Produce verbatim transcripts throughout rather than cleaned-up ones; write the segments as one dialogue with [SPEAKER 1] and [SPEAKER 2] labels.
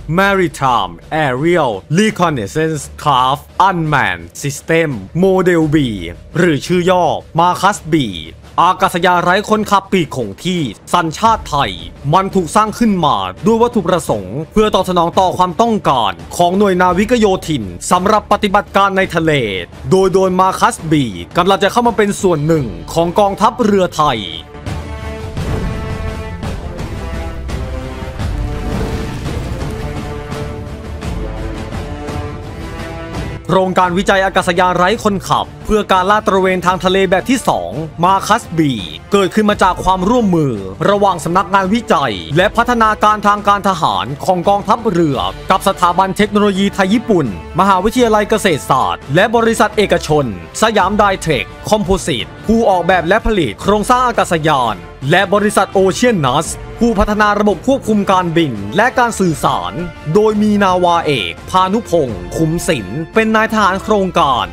[SPEAKER 1] Maritime Aerial Reconnaissance Craft Unmanned System Model B หรือชื่อย่อ Marcus B อากาศยานไร้คนขับปีกคงที่สัญชาติไทยมันถูกสร้างขึ้นมาด้วยวัตถุประสงค์เพื่อตอบสนองต่อความต้องการของหน่วยนาวิกโยธินสำหรับปฏิบัติการในทะเลโดยโดย Marcus B กำลังจะเข้ามาเป็นส่วนหนึ่งของกองทัพเรือไทยโครงการวิจัยอากาศยานไร้คนขับเพื่อการลาดตระเวนทางทะเลแบบที่สอง Marcus B เกิดขึ้นมาจากความร่วมมือระหว่างสำนักงานวิจัยและพัฒนาการทางการทหารของกองทัพเรือกับสถาบันเทคโนโลยีไทยญี่ปุ่นมหาวิทยาลัยเกษตรศาสตร์และบริษัทเอกชนสยามไดเทคคอมโพสิตผู้ออกแบบและผลิตโครงสร้างอากาศยานและบริษัทโอเชียนนัสผู้พัฒนาระบบควบคุมการบินและการสื่อสารโดยมีนาวาเอกพานุพงศ์ขุมศิลป์เป็นนายทหารโครงการ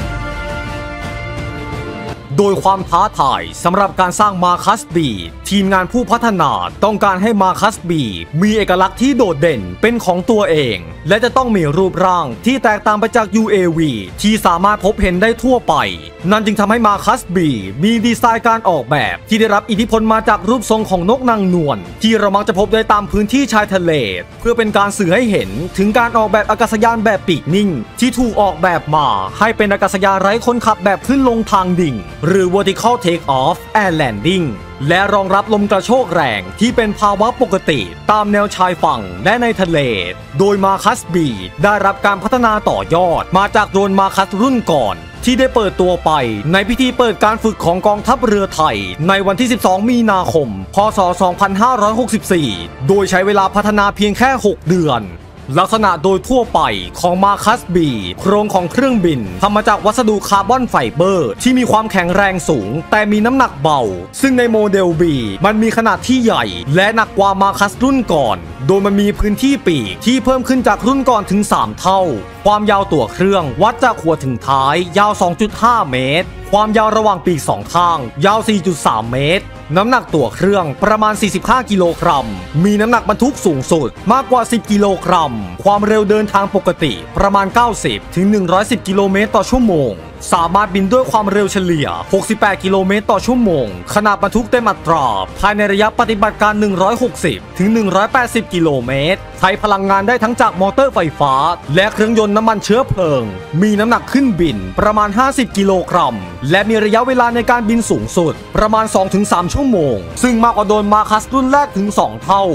[SPEAKER 1] โดยความท้าทายสำหรับการสร้าง Marcus B ทีมงานผู้พัฒนาต้องการให้ Marcus B มีเอกลักษณ์ที่โดดเด่นเป็นของตัวเองและจะต้องมีรูปร่างที่แตกต่างไปจาก ยู เอ วี ที่สามารถพบเห็นได้ทั่วไปนั่นจึงทำให้ Marcus B มีดีไซน์การออกแบบที่ได้รับอิทธิพลมาจากรูปทรงของนกนางนวลที่เรามักจะพบได้ตามพื้นที่ชายทะเลเพื่อเป็นการสื่อให้เห็นถึงการออกแบบอากาศยานแบบปีกนิ่งที่ถูกออกแบบมาให้เป็นอากาศยานไร้คนขับแบบขึ้นลงทางดิ่งหรือ vertical take off and landing และรองรับลมกระโชกแรงที่เป็นภาวะปกติตามแนวชายฝั่งและในทะเลโดย Marcus B ได้รับการพัฒนาต่อยอดมาจากโดรน Marcus รุ่นก่อนที่ได้เปิดตัวไปในพิธีเปิดการฝึกของกองทัพเรือไทยในวันที่สิบสองมีนาคมพ.ศ. สองพันห้าร้อยหกสิบสี่โดยใช้เวลาพัฒนาเพียงแค่หกเดือนลักษณะโดยทั่วไปของ Marcus B โครงของเครื่องบินทำมาจากวัสดุคาร์บอนไฟเบอร์ที่มีความแข็งแรงสูงแต่มีน้ำหนักเบาซึ่งในโมเดล B มันมีขนาดที่ใหญ่และหนักกว่า Marcus รุ่นก่อนโดยมันมีพื้นที่ปีกที่เพิ่มขึ้นจากรุ่นก่อนถึงสามเท่าความยาวตัวเครื่องวัดจากหัวถึงท้ายยาว สองจุดห้า เมตรความยาวระหว่างปีกสองข้างยาว สี่จุดสาม เมตรน้ำหนักตัวเครื่องประมาณสี่สิบห้ากิโลกรัมมีน้ำหนักบรรทุกสูงสุดมากกว่าสิบกิโลกรัมความเร็วเดินทางปกติประมาณเก้าสิบถึงหนึ่งร้อยสิบกิโลเมตรต่อชั่วโมงสามารถบินด้วยความเร็วเฉลี่ยหกสิบแปดกิโลเมตรต่อชั่วโมงขณะบรรทุกเต็มอัตราภายในระยะปฏิบัติการหนึ่งร้อยหกสิบถึงหนึ่งร้อยแปดสิบกิโลเมตรใช้พลังงานได้ทั้งจากมอเตอร์ไฟฟ้าและเครื่องยนต์น้ำมันเชื้อเพลิงมีน้ำหนักขึ้นบินประมาณห้าสิบกิโลกรัมและมีระยะเวลาในการบินสูงสุดประมาณ สองถึงสาม ชั่วโมงซึ่งมากกว่าโดรน Marcus รุ่นแรกถึงสองเท่า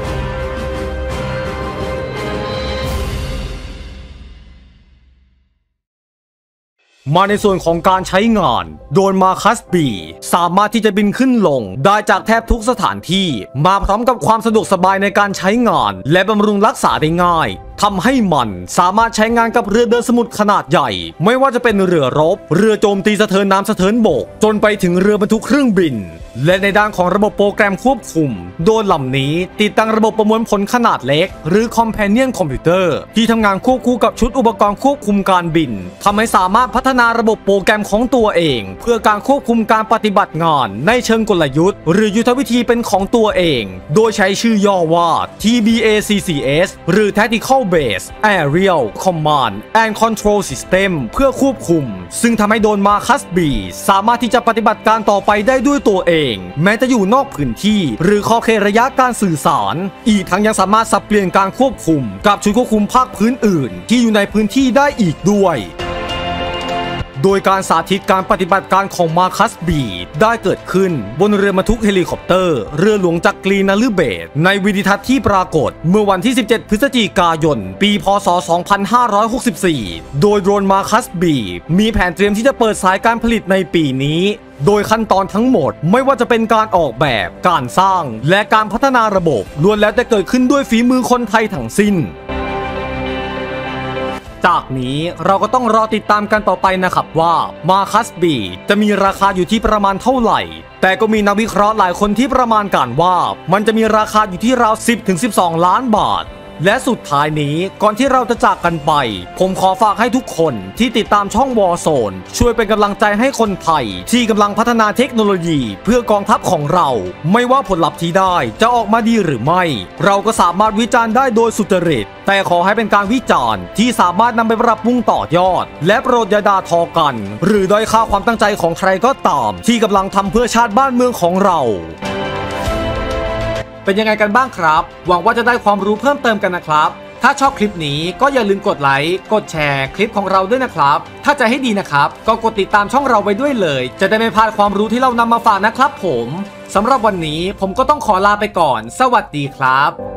[SPEAKER 1] มาในส่วนของการใช้งานโดรน Marcus B สามารถที่จะบินขึ้นลงได้จากแทบทุกสถานที่มาพร้อมกับความสะดวกสบายในการใช้งานและบำรุงรักษาได้ง่ายทำให้มันสามารถใช้งานกับเรือเดินสมุทรขนาดใหญ่ไม่ว่าจะเป็นเรือรบเรือโจมตีสะเทินน้ำสะเทินบกจนไปถึงเรือบรรทุกเครื่องบินและในด้านของระบบโปรแกรมควบคุมโดรนลำนี้ติดตั้งระบบประมวลผลขนาดเล็กหรือ Companion Computer ที่ทำงานควบคู่กับชุดอุปกรณ์ควบคุมการบินทำให้สามารถพัฒนาระบบโปรแกรมของตัวเองเพื่อการควบคุมการปฏิบัติงานในเชิงกลยุทธ์หรือยุทธวิธีเป็นของตัวเองโดยใช้ชื่อย่อว่า ที บี เอ ซี ซี เอส หรือ Tactical Base Aerial Command and Control System เพื่อควบคุมซึ่งทำให้โดรน Marcus B สามารถที่จะปฏิบัติการต่อไปได้ด้วยตัวเองแม้จะอยู่นอกพื้นที่หรือขอบเขตระยะการสื่อสารอีกทั้งยังสามารถสับเปลี่ยนการควบคุมกับชุดควบคุมภาคพื้นอื่นที่อยู่ในพื้นที่ได้อีกด้วยโดยการสาธิตการปฏิบัติการของ Marcus B ได้เกิดขึ้นบนเรือบรรทุกเฮลิคอปเตอร์เรือหลวงจักรีนฤเบศรในวิดีทัศน์ที่ปรากฏเมื่อวันที่สิบเจ็ดพฤศจิกายนปีพ.ศ. สองพันห้าร้อยหกสิบสี่โดยโดรน Marcus B มีแผนเตรียมที่จะเปิดสายการผลิตในปีนี้โดยขั้นตอนทั้งหมดไม่ว่าจะเป็นการออกแบบการสร้างและการพัฒนาระบบล้วนแล้วแต่เกิดขึ้นด้วยฝีมือคนไทยทั้งสิ้นจากนี้เราก็ต้องรอติดตามกันต่อไปนะครับว่า Marcus B จะมีราคาอยู่ที่ประมาณเท่าไหร่แต่ก็มีนักวิเคราะห์หลายคนที่ประมาณการว่ามันจะมีราคาอยู่ที่ราว สิบถึงสิบสอง ล้านบาทและสุดท้ายนี้ก่อนที่เราจะจากกันไปผมขอฝากให้ทุกคนที่ติดตามช่อง Warzone ช่วยเป็นกำลังใจให้คนไทยที่กำลังพัฒนาเทคโนโลยีเพื่อกองทัพของเราไม่ว่าผลลัพธ์ที่ได้จะออกมาดีหรือไม่เราก็สามารถวิจารณ์ได้โดยสุจริตแต่ขอให้เป็นการวิจารณ์ที่สามารถนำไปปรับปรุงต่อยอดและโปรดอย่าด่าทอกันหรือด้อยค่าความตั้งใจของใครก็ตามที่กำลังทำเพื่อชาติบ้านเมืองของเราเป็นยังไงกันบ้างครับหวังว่าจะได้ความรู้เพิ่มเติมกันนะครับถ้าชอบคลิปนี้ก็อย่าลืมกดไลค์กดแชร์คลิปของเราด้วยนะครับถ้าจะให้ดีนะครับก็กดติดตามช่องเราไว้ด้วยเลยจะได้ไม่พลาดความรู้ที่เรานำมาฝากนะครับผมสำหรับวันนี้ผมก็ต้องขอลาไปก่อนสวัสดีครับ